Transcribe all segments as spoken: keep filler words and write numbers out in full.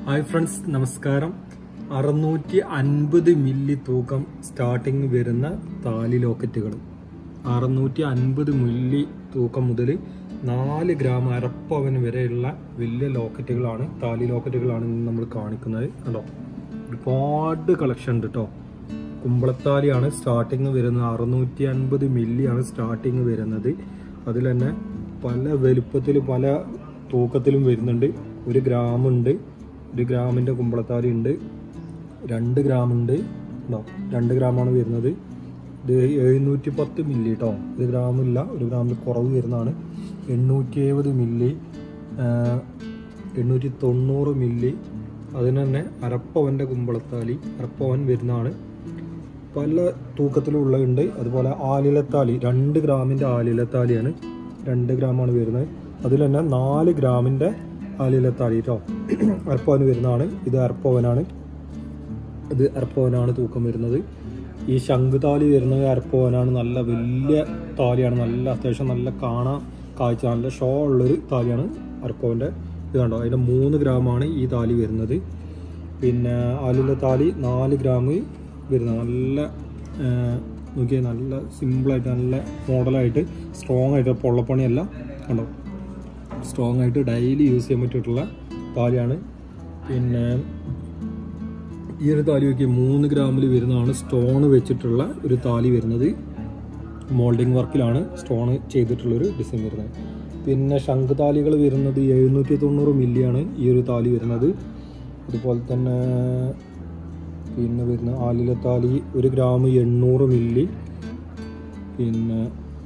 Hi friends, Namaskaram. അറുന്നൂറ്റി അൻപത് milli തൂക്കം സ്റ്റാർട്ടിങ് വരുന്ന താലി ലോക്കറ്റുകൾ. അറുന്നൂറ്റി അൻപത് മില്ലി തൂക്കം മുതൽ നാല് ഗ്രാം അരപ്പവൻ വരെയുള്ള വലിയ ലോക്കറ്റുകളാണ്, താലി ലോക്കറ്റുകളാണ് ഇന്ന് നമ്മൾ കാണിക്കുന്നത്. കണ്ടോ, ഒരുപാട് കളക്ഷൻ ഉണ്ട് കേട്ടോ. കുമ്പളത്താലിയാണ് സ്റ്റാർട്ടിങ് വരുന്നത്. അറുന്നൂറ്റി അൻപത് മില്ലിയാണ് സ്റ്റാർട്ടിങ് വരുന്നത്. അതിൽ തന്നെ പല വലുപ്പത്തിൽ പല തൂക്കത്തിലും വരുന്നുണ്ട്. ഒരു ഗ്രാമുണ്ട്, ഒരു ഗ്രാമിൻ്റെ കുമ്പളത്താലി ഉണ്ട്, രണ്ട് ഗ്രാം ഉണ്ട് കേട്ടോ. രണ്ട് ഗ്രാമാണ് വരുന്നത്. ഇത് എഴുന്നൂറ്റി പത്ത് മില്ലി കേട്ടോ. ഇത് ഗ്രാമില്ല, ഒരു ഗ്രാമിൽ കുറവ് വരുന്നതാണ്. എണ്ണൂറ്റി എഴുപത് മില്ലി, എണ്ണൂറ്റി തൊണ്ണൂറ് മില്ലി. അതിന് തന്നെ അരപ്പവൻ്റെ കുമ്പളത്താലി, അരപ്പവൻ വരുന്നതാണ്. പല തൂക്കത്തിലുള്ളതുണ്ട്. അതുപോലെ ആലിലത്താലി, രണ്ട് ഗ്രാമിൻ്റെ ആലിലത്താലിയാണ്, രണ്ട് ഗ്രാമാണ് വരുന്നത്. അതിൽ തന്നെ നാല് ഗ്രാമിൻ്റെ ആലിലത്താലി കേട്ടോ, അരപ്പവന് വരുന്നതാണ്. ഇത് അരപ്പവനാണ്, ഇത് അരപ്പവനാണ് തൂക്കം വരുന്നത്. ഈ ശംഖുതാലി വരുന്നത് അരപ്പവനാണ്. നല്ല വലിയ താലിയാണ്, നല്ല അത്യാവശ്യം നല്ല കാണാൻ കാഴ്ച നല്ല ഷോ ഉള്ളൊരു താലിയാണ് അരപ്പവൻ്റെ. ഇത് കണ്ടോ, അതിൻ്റെ മൂന്ന് ഗ്രാമാണ് ഈ താലി വരുന്നത്. പിന്നെ ആലില താലി നാല് ഗ്രാം വരുന്നത്. നല്ല നോക്കിയാൽ നല്ല സിമ്പിളായിട്ട് നല്ല മോഡലായിട്ട് സ്ട്രോങ് ആയിട്ട്, പൊള്ളപ്പണിയല്ല കണ്ടോ, സ്ട്രോങ് ആയിട്ട് ഡെയിലി യൂസ് ചെയ്യാൻ പറ്റിയിട്ടുള്ള താലിയാണ്. പിന്നെ ഈ ഒരു താലി നോക്കി മൂന്ന് ഗ്രാമിൽ വരുന്നതാണ്. സ്റ്റോൺ വെച്ചിട്ടുള്ള ഒരു താലി വരുന്നത്. മോൾഡിങ് വർക്കിലാണ് സ്റ്റോൺ ചെയ്തിട്ടുള്ളൊരു ഡിസൈൻ വരുന്നത്. പിന്നെ ശംഖുതാലികൾ വരുന്നത് എഴുന്നൂറ്റി തൊണ്ണൂറ് മില്ലിയാണ് ഈ ഒരു താലി വരുന്നത്. അതുപോലെ തന്നെ പിന്നെ വരുന്ന ആലിലത്താലി ഒരു ഗ്രാം എണ്ണൂറ് മില്ലി. പിന്നെ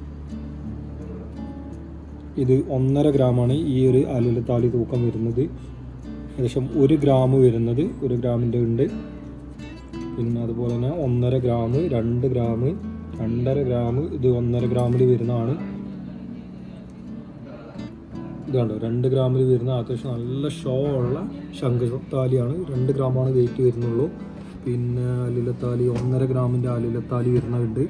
ഇത് ഒന്നര ഗ്രാമാണ് ഈ ഒരു ആലിലത്താലി തൂക്കം വരുന്നത്. ഏകദേശം ഒരു ഗ്രാം വരുന്നത്, ഒരു ഗ്രാമിൻ്റെ ഉണ്ട്. പിന്നെ അതുപോലെ തന്നെ ഒന്നര ഗ്രാം, രണ്ട് ഗ്രാം, രണ്ടര ഗ്രാം. ഇത് ഒന്നര ഗ്രാമിൽ വരുന്നതാണ്. ഇതുണ്ടോ, രണ്ട് ഗ്രാമിൽ വരുന്ന അത്യാവശ്യം നല്ല ഷോ ഉള്ള ശംഖുതാലിയാണ്. രണ്ട് ഗ്രാമാണ് വെയിറ്റ് വരുന്നുള്ളൂ. പിന്നെ ആലിലത്താലി ഒന്നര ഗ്രാമിൻ്റെ ആലിലത്താലി വരുന്നുണ്ട്.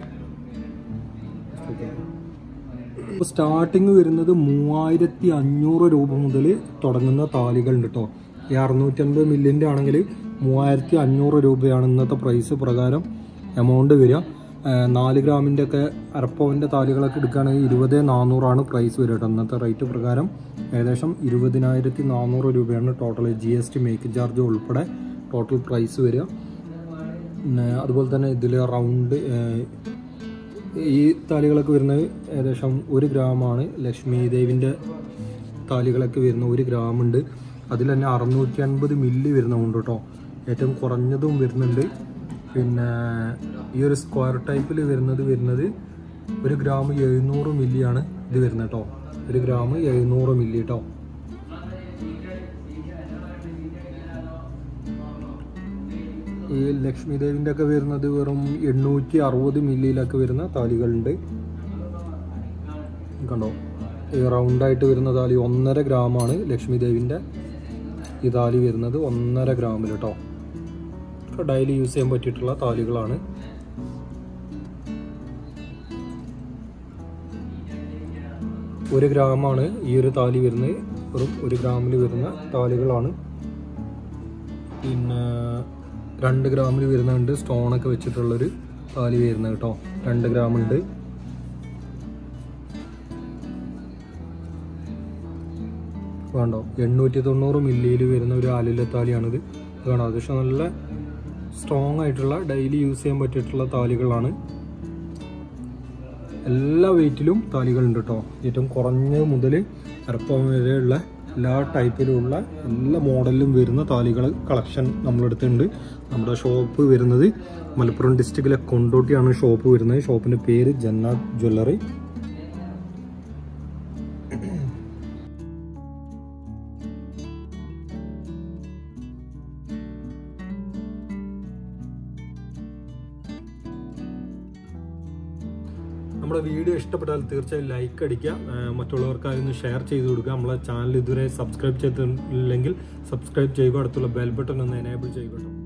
ഇപ്പോൾ സ്റ്റാർട്ടിങ് വരുന്നത് മൂവായിരത്തി അഞ്ഞൂറ് രൂപ മുതൽ തുടങ്ങുന്ന താലികളുണ്ട് കേട്ടോ. ഈ അറുന്നൂറ്റി അൻപത് മില്ലിൻ്റെ ആണെങ്കിൽ മൂവായിരത്തി അഞ്ഞൂറ് രൂപയാണ് ഇന്നത്തെ പ്രൈസ് പ്രകാരം എമൗണ്ട് വരിക. നാല് ഗ്രാമിൻ്റെ ഒക്കെ അരപ്പവൻ്റെ താലികളൊക്കെ എടുക്കുകയാണെങ്കിൽ ഇരുപത് നാനൂറാണ് പ്രൈസ് വരിക കേട്ടോ. ഇന്നത്തെ റേറ്റ് പ്രകാരം ഏകദേശം ഇരുപതിനായിരത്തി നാനൂറ് രൂപയാണ് total, G S T making charge ഉൾപ്പെടെ ടോട്ടൽ പ്രൈസ് വരിക. പിന്നെ അതുപോലെ തന്നെ ഇതിൽ റൗണ്ട് ഈ താലികളൊക്കെ വരുന്നത് ഏകദേശം ഒരു ഗ്രാമാണ്. ലക്ഷ്മി ദേവിൻ്റെ താലികളൊക്കെ വരുന്ന ഒരു ഗ്രാമുണ്ട്. അതിൽ തന്നെ അറുന്നൂറ്റി അൻപത് മില്ലി വരുന്നുണ്ട് കേട്ടോ. ഏറ്റവും കുറഞ്ഞതും വരുന്നുണ്ട്. പിന്നെ ഈ ഒരു സ്ക്വയർ ടൈപ്പിൽ വരുന്നത് വരുന്നത് ഒരു ഗ്രാം എഴുന്നൂറ് മില്ലിയാണ് ഇത് വരുന്നത് കേട്ടോ. ഒരു ഗ്രാം എഴുന്നൂറ് മില്ലി കേട്ടോ. ഈ ലക്ഷ്മി ദേവിൻ്റെ ഒക്കെ വരുന്നത് വെറും എണ്ണൂറ്റി അറുപത് മില്ലിയിലൊക്കെ വരുന്ന താലികളുണ്ട്. കണ്ടോ, ഈ റൗണ്ടായിട്ട് വരുന്ന താലി ഒന്നര ഗ്രാമാണ് ലക്ഷ്മി ദേവിൻ്റെ ഈ താലി വരുന്നത്. ഒന്നര ഗ്രാമിൽ കേട്ടോ. ഡെയിലി യൂസ് ചെയ്യാൻ പറ്റിയിട്ടുള്ള താലികളാണ്. ഒരു ഗ്രാമാണ് ഈ ഒരു താലി വരുന്നത്. വെറും ഒരു ഗ്രാമിൽ വരുന്ന താലികളാണ്. പിന്നെ രണ്ട് ഗ്രാമിൽ വരുന്നുണ്ട്, സ്റ്റോണൊക്കെ വെച്ചിട്ടുള്ളൊരു താലി വരുന്നത് കേട്ടോ. രണ്ട് ഗ്രാമുണ്ട്. വേണ്ടോ, എണ്ണൂറ്റി തൊണ്ണൂറ് മില്ലിയിൽ വരുന്ന ഒരു ആലിലത്താലിയാണിത്. ഇത് വേണോ, അത്യാവശ്യം നല്ല സ്ട്രോങ് ആയിട്ടുള്ള ഡെയിലി യൂസ് ചെയ്യാൻ പറ്റിയിട്ടുള്ള താലികളാണ്. എല്ലാ വെയിറ്റിലും താലികളുണ്ട് കേട്ടോ. ഏറ്റവും കുറഞ്ഞ മുതൽ അരപ്പവൻ വരെയുള്ള എല്ലാ ടൈപ്പിലുമുള്ള എല്ലാ മോഡലിലും വരുന്ന താലികൾ കളക്ഷൻ നമ്മളെടുത്തുണ്ട്. നമ്മുടെ ഷോപ്പ് വരുന്നത് മലപ്പുറം ഡിസ്ട്രിക്റ്റിലെ കൊണ്ടോട്ടിയാണ് ഷോപ്പ് വരുന്നത്. ഷോപ്പിൻ്റെ പേര് ജന്നാത്ത് ജ്വല്ലറി. നമ്മുടെ വീഡിയോ ഇഷ്ടപ്പെട്ടാൽ തീർച്ചയായും ലൈക്ക് അടിക്കുക, മറ്റുള്ളവർക്കായിരുന്നു ഷെയർ ചെയ്ത് കൊടുക്കുക. നമ്മളെ ചാനൽ ഇതുവരെ സബ്സ്ക്രൈബ് ചെയ്തിട്ടില്ലെങ്കിൽ സബ്സ്ക്രൈബ് ചെയ്യുക, അടുത്തുള്ള ബെൽ ബട്ടൺ ഒന്ന് എനേബിൾ ചെയ്യുക.